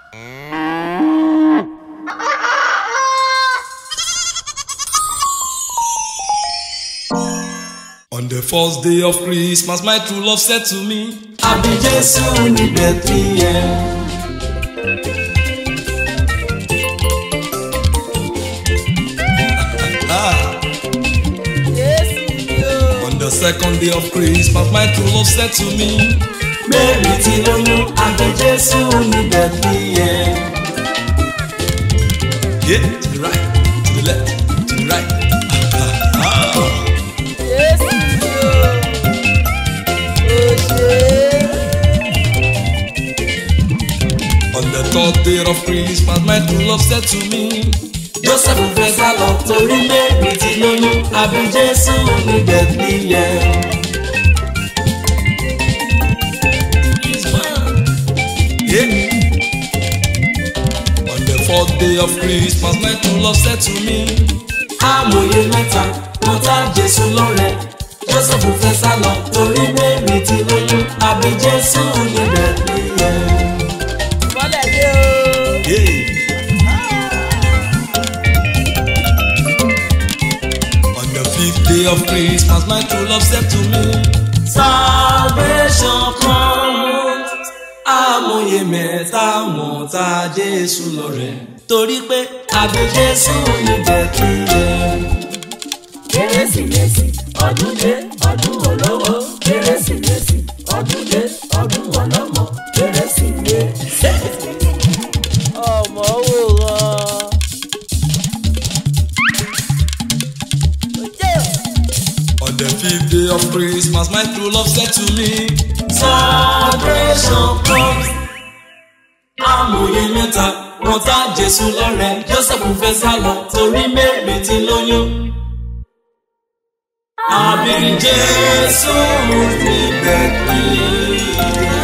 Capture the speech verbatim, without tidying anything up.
On the first day of Christmas, my true love said to me, Àbí Jésù ní Bethlehem. On the second day of Christmas, my true love said to me, Mary ti lóyún, àbí Jésù ní Bethlehem. yeah, to the right, to the left, to the right. On the third day of Christmas, my true love said to me, Joseph fẹ́ sá lọ torí Mary ti lóyún, àbí Jésù ní Bethlehem. yeah. On the fourth day of Christmas, my true love said to me, Amòye mẹ́ta wọ́n ta Jésù lọ́rẹ. Joseph fẹ́ sá lọ torí Mary ti lóyún, àbí Jésù ní Bethlehem. yeah. On the fifth day of Christmas, my true love said to me, Salvation comes. Amòye mẹ́ta wọ́n ta Jésù lọ́rẹ. Torí pé àbí Jésù ní Bethlehem. Kérésìmesì ọdún dé ọdún olówó. Kérésìmesì ọdún dé ọdún ọlọ́mọ. Kérésìmesì. Ọmọ òwúrọ̀. on the fifth day of Christmas, my true love said to me, Salvation comes. Amòye mẹ́ta wọ́n ta Jésù lọ́rẹ. Joseph fẹ́ sá lọ torí Mary ti lóyún. Àbí Jésù ní Bethlehem.